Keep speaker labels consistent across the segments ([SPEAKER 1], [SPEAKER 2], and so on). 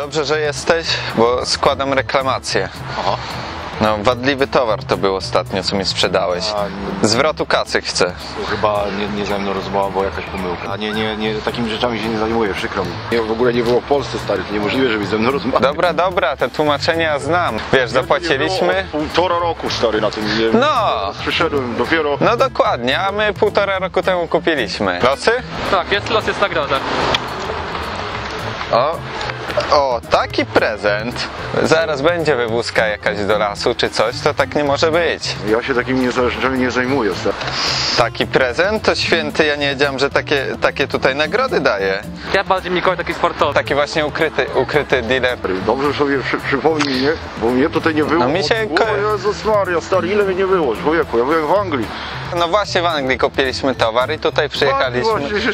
[SPEAKER 1] Dobrze, że jesteś, bo składam reklamację.
[SPEAKER 2] Aha.
[SPEAKER 1] No, wadliwy towar to był ostatnio, co mi sprzedałeś. Zwrotu kasy chcę.
[SPEAKER 2] To chyba nie ze mną rozmowa, bo jakaś pomyłka. A nie, takimi rzeczami się nie zajmuję, przykro mi. Nie, w ogóle nie było w Polsce, stary, to niemożliwe, żebyś ze mną rozmawiał.
[SPEAKER 1] Dobra, te tłumaczenia znam. Wiesz, zapłaciliśmy.
[SPEAKER 2] Półtora roku, stary, na tym.
[SPEAKER 1] No!
[SPEAKER 2] Przyszedłem dopiero.
[SPEAKER 1] No dokładnie, a my 1,5 roku temu kupiliśmy. Losy?
[SPEAKER 3] Tak, los jest nagroda.
[SPEAKER 1] O, taki prezent. Zaraz będzie wywózka jakaś do lasu czy coś, to tak nie może być.
[SPEAKER 2] Ja się takimi rzeczami nie zajmuję, stary.
[SPEAKER 1] Taki prezent to święty, ja nie wiedziałem, że takie tutaj nagrody daje.
[SPEAKER 3] Ja bardziej Mikołaj taki sportowy.
[SPEAKER 1] Taki właśnie ukryty dealer.
[SPEAKER 2] Dobrze sobie przypomnij, nie? Bo mnie tutaj nie było.
[SPEAKER 1] No mi się
[SPEAKER 2] O Jezus Maria, stary, ile mnie nie było, człowieku, ja byłem w Anglii.
[SPEAKER 1] No właśnie w Anglii kupiliśmy towar i tutaj przyjechaliśmy.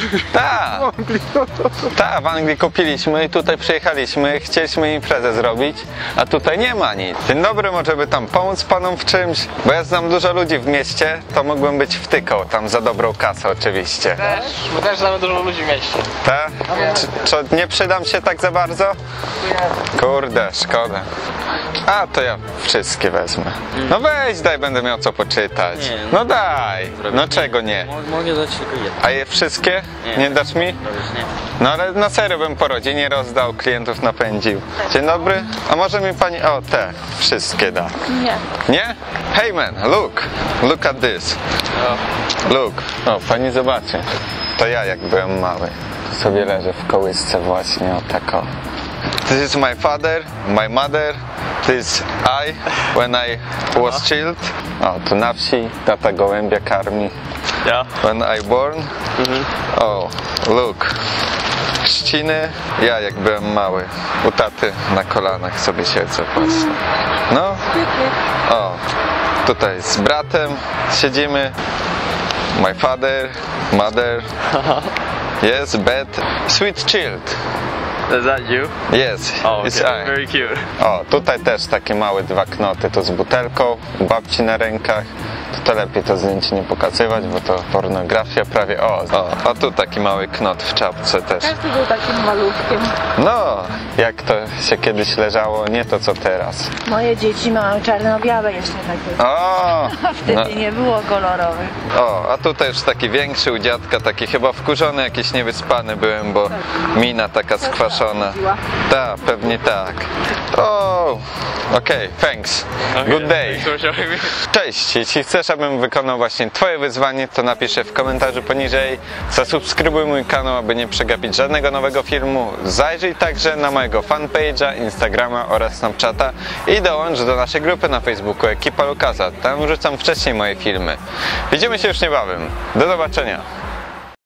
[SPEAKER 1] Tak, w Anglii kupiliśmy i tutaj przyjechaliśmy, chcieliśmy imprezę zrobić, a tutaj nie ma nic. Dzień dobry, może by tam pomóc panom w czymś? Bo ja znam dużo ludzi w mieście, to mógłbym być wtykał tam za dobrą kasę oczywiście.
[SPEAKER 3] My też znamy dużo ludzi w mieście.
[SPEAKER 1] Tak? Czy nie przydam się tak za bardzo? Kurde, szkoda. A, to ja wszystkie wezmę. No weź, daj, będę miał co poczytać. No daj. No czego nie?
[SPEAKER 3] Mogę dać tylko jedno.
[SPEAKER 1] A je wszystkie? Nie dasz mi? No ale na serio bym po rodzinie rozdał, klientów napędził. Dzień dobry. A może mi pani... O, te. Wszystkie da.
[SPEAKER 4] Nie.
[SPEAKER 1] Nie? Hey man, look at this. Look. O, pani zobaczy. To ja jak byłem mały. To sobie leżę w kołysce właśnie, o tak o. This is my father, my mother. This is I, when I was child. O, tu na wsi tata gołębia karmi.
[SPEAKER 3] Ja.
[SPEAKER 1] When I born. O, look. Chrzciny, ja jak byłem mały. U taty na kolanach sobie siedzę właśnie. No. O, tutaj z bratem siedzimy. My father, mother. Yes, bed. Sweet child.
[SPEAKER 3] Is that you?
[SPEAKER 1] Yes, it's I.
[SPEAKER 3] Very cute.
[SPEAKER 1] O, tutaj też takie małe 2 knoty, to z butelką, u babci na rękach. To lepiej to zdjęcie nie pokazywać, bo to pornografia prawie. O, a tu taki mały knot w czapce też.
[SPEAKER 4] Każdy był takim malutkiem.
[SPEAKER 1] No, jak to się kiedyś leżało, nie to co teraz.
[SPEAKER 4] Moje dzieci mają czarno-białe jeszcze takie.
[SPEAKER 1] O,
[SPEAKER 4] A wtedy nie było kolorowych.
[SPEAKER 1] o, a tutaj już taki większy u dziadka, taki chyba wkurzony, jakiś niewyspany byłem, bo mina taka skwaszona. Tak, pewnie tak. O, okej, thanks. Good day. Cześć, jeśli chcesz, abym wykonał właśnie twoje wyzwanie, to napisz je w komentarzu poniżej. Zasubskrybuj mój kanał, aby nie przegapić żadnego nowego filmu. Zajrzyj także na mojego fanpage'a, Instagrama oraz Snapchata i dołącz do naszej grupy na Facebooku Ekipa Lukasa. Tam wrzucam wcześniej moje filmy. Widzimy się już niebawem. Do zobaczenia.